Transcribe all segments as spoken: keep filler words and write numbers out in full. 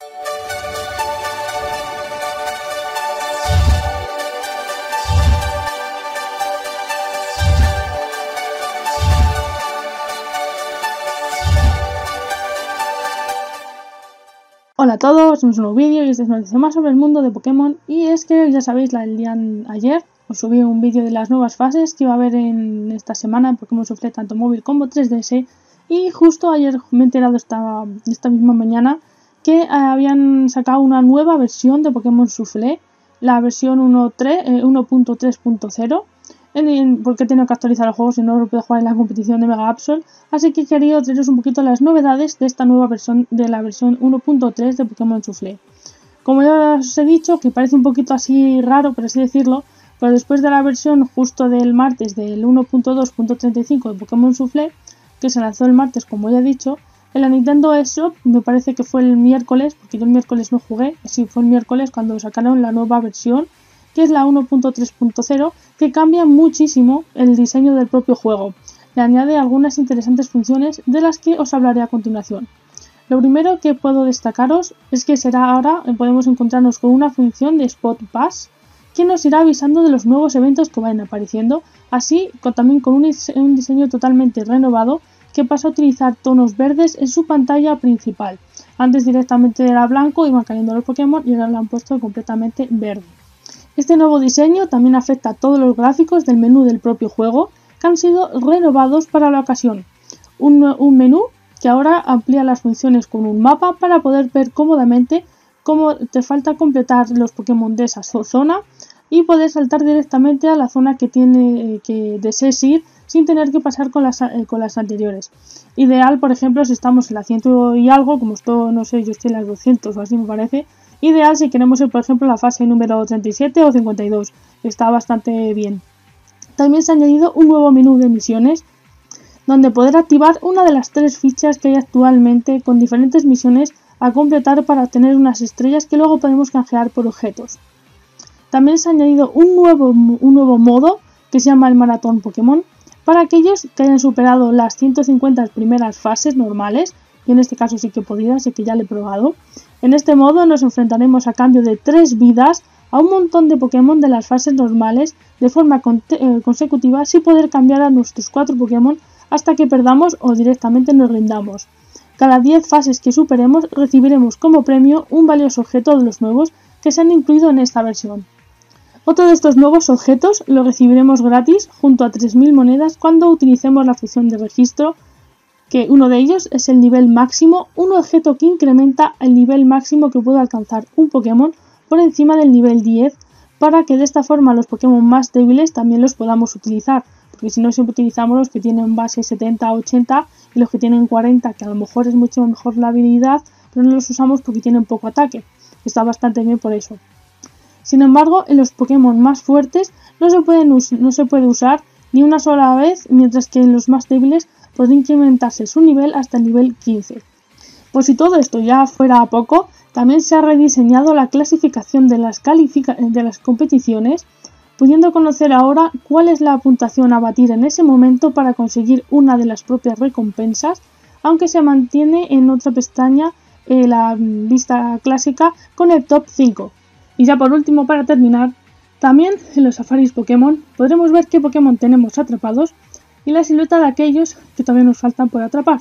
Hola a todos, somos un nuevo vídeo y este es una noticia más sobre el mundo de Pokémon. Y es que ya sabéis, la del día ayer os subí un vídeo de las nuevas fases que iba a haber en esta semana en Pokémon Soufflé, tanto móvil como tres D S. Y justo ayer me he enterado esta, esta misma mañana que eh, habían sacado una nueva versión de Pokémon Soufflé, la versión uno punto tres punto cero. Porque he tenido que actualizar el juego, si no lo puedo jugar en la competición de Mega Absol. Así que he querido traeros un poquito las novedades de esta nueva versión, de la versión uno punto tres de Pokémon Soufflé. Como ya os he dicho, que parece un poquito así raro, por así decirlo, pero después de la versión justo del martes del uno punto dos punto treinta y cinco de Pokémon Soufflé, que se lanzó el martes, como ya he dicho, en la Nintendo eShop, me parece que fue el miércoles, porque yo el miércoles no jugué, sí, fue el miércoles cuando sacaron la nueva versión, que es la uno punto tres punto cero, que cambia muchísimo el diseño del propio juego. Le añade algunas interesantes funciones de las que os hablaré a continuación. Lo primero que puedo destacaros es que será ahora, podemos encontrarnos con una función de Spot Pass, que nos irá avisando de los nuevos eventos que vayan apareciendo, así con, también con un, un diseño totalmente renovado que pasa a utilizar tonos verdes en su pantalla principal. Antes directamente era blanco, iban cayendo los Pokémon y ahora lo han puesto completamente verde. Este nuevo diseño también afecta a todos los gráficos del menú del propio juego, que han sido renovados para la ocasión. Un, un menú que ahora amplía las funciones con un mapa para poder ver cómodamente cómo te falta completar los Pokémon de esa zona y poder saltar directamente a la zona que tiene que desees ir sin tener que pasar con las, eh, con las anteriores. Ideal, por ejemplo, si estamos en la ciento y algo, como esto, no sé, yo estoy en las doscientos o así me parece. Ideal si queremos ir, por ejemplo, a la fase número treinta y siete o cincuenta y dos. Está bastante bien. También se ha añadido un nuevo menú de misiones, donde poder activar una de las tres fichas que hay actualmente con diferentes misiones a completar para obtener unas estrellas que luego podemos canjear por objetos. También se ha añadido un nuevo, un nuevo modo que se llama el Maratón Pokémon, para aquellos que hayan superado las ciento cincuenta primeras fases normales. Y en este caso sí que he podido, así que ya lo he probado. En este modo nos enfrentaremos a cambio de tres vidas a un montón de Pokémon de las fases normales de forma eh, consecutiva, sin poder cambiar a nuestros cuatro Pokémon hasta que perdamos o directamente nos rindamos. Cada diez fases que superemos recibiremos como premio un valioso objeto de los nuevos que se han incluido en esta versión. Otro de estos nuevos objetos lo recibiremos gratis junto a tres mil monedas cuando utilicemos la función de registro, que uno de ellos es el nivel máximo, un objeto que incrementa el nivel máximo que puede alcanzar un Pokémon por encima del nivel diez, para que de esta forma los Pokémon más débiles también los podamos utilizar, porque si no siempre utilizamos los que tienen base setenta a ochenta y los que tienen cuarenta, que a lo mejor es mucho mejor la habilidad, pero no los usamos porque tienen poco ataque. Está bastante bien por eso. Sin embargo, en los Pokémon más fuertes no se, pueden no se puede usar ni una sola vez, mientras que en los más débiles puede incrementarse su nivel hasta el nivel quince. Por si todo esto ya fuera poco, también se ha rediseñado la clasificación de las, de las competiciones, pudiendo conocer ahora cuál es la puntuación a batir en ese momento para conseguir una de las propias recompensas, aunque se mantiene en otra pestaña eh, la vista clásica con el top cinco. Y ya por último, para terminar, también en los safaris Pokémon podremos ver qué Pokémon tenemos atrapados y la silueta de aquellos que todavía nos faltan por atrapar.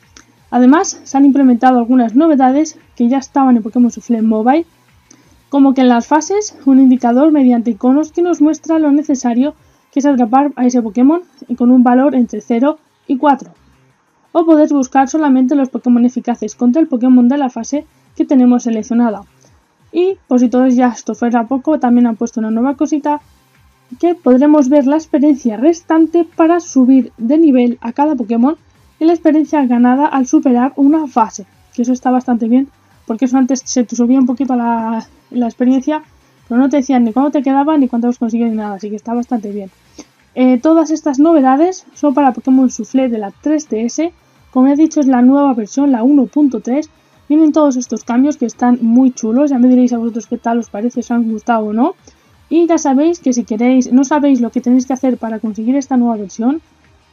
Además, se han implementado algunas novedades que ya estaban en Pokémon Soufflé Mobile, como que en las fases un indicador mediante iconos que nos muestra lo necesario que es atrapar a ese Pokémon con un valor entre cero y cuatro. O poder buscar solamente los Pokémon eficaces contra el Pokémon de la fase que tenemos seleccionada. Y por si todo ya esto fuera poco, también han puesto una nueva cosita, que podremos ver la experiencia restante para subir de nivel a cada Pokémon y la experiencia ganada al superar una fase, que eso está bastante bien, porque eso antes se te subía un poquito la, la experiencia, pero no te decían ni cuándo te quedaba ni cuánto has conseguido ni nada, así que está bastante bien. Eh, todas estas novedades son para Pokémon Soufflé de la tres D S, como he dicho es la nueva versión, la uno punto tres, vienen todos estos cambios que están muy chulos, ya me diréis a vosotros qué tal os parece, si os han gustado o no. Y ya sabéis que si queréis, no sabéis lo que tenéis que hacer para conseguir esta nueva versión,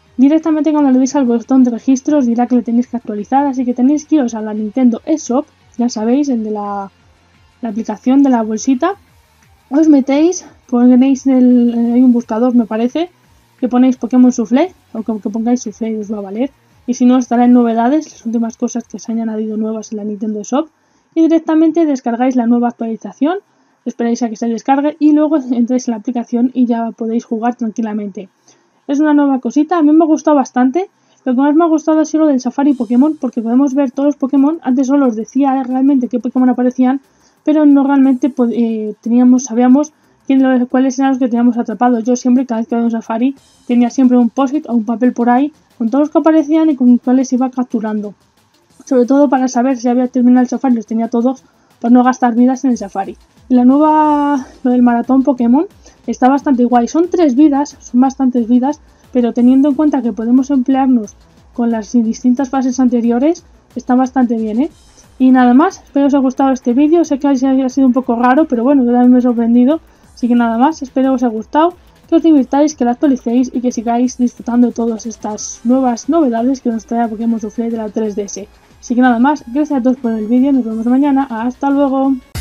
directamente cuando le deis al botón de registro os dirá que le tenéis que actualizar, así que tenéis que iros a la Nintendo eShop ya sabéis, el de la, la aplicación de la bolsita. Os metéis, ponéis el, hay un buscador, me parece, que ponéis Pokémon Soufflé, o que, que pongáis Soufflé y os va a valer. Y si no, estará en novedades, las últimas cosas que se han añadido nuevas en la Nintendo Shop. Y directamente descargáis la nueva actualización, esperáis a que se descargue y luego entráis en la aplicación y ya podéis jugar tranquilamente. Es una nueva cosita, a mí me ha gustado bastante. Lo que más me ha gustado ha sido lo del Safari Pokémon, porque podemos ver todos los Pokémon. Antes solo os decía realmente qué Pokémon aparecían, pero no realmente eh, teníamos, sabíamos quién, cuáles eran los que teníamos atrapados. Yo siempre, cada vez que veía un Safari, tenía siempre un post-it o un papel por ahí con todos los que aparecían y con cuáles iba capturando. Sobre todo para saber si había terminado el Safari, los tenía todos, para no gastar vidas en el Safari. Y la nueva, lo del maratón Pokémon, está bastante guay. Son tres vidas, son bastantes vidas, pero teniendo en cuenta que podemos emplearnos con las distintas fases anteriores, está bastante bien, ¿eh? Y nada más, espero os haya gustado este vídeo. Sé que haya sido un poco raro, pero bueno, yo también me he sorprendido. Así que nada más, espero os haya gustado, que os divirtáis, que la actualicéis y que sigáis disfrutando de todas estas nuevas novedades que nos trae Pokémon Soufflé de la tres D S. Así que nada más, gracias a todos por el vídeo, nos vemos mañana, hasta luego.